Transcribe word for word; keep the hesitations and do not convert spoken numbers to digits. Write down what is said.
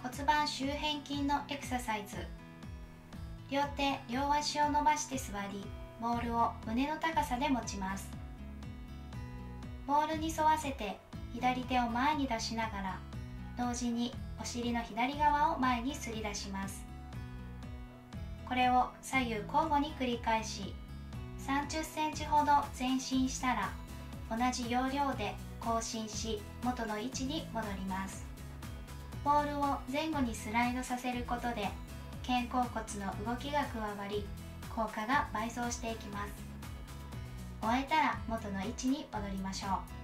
骨盤周辺筋のエクササイズ。両手両足を伸ばして座り、ボールを胸の高さで持ちます。ボールに沿わせて左手を前に出しながら、同時にお尻の左側を前にすり出します。これを左右交互に繰り返し、さんじゅっセンチほど前進したら、同じ要領で後進し、元の位置に戻ります。ボールを前後にスライドさせることで、肩甲骨の動きが加わり、効果が倍増していきます。終えたら元の位置に戻りましょう。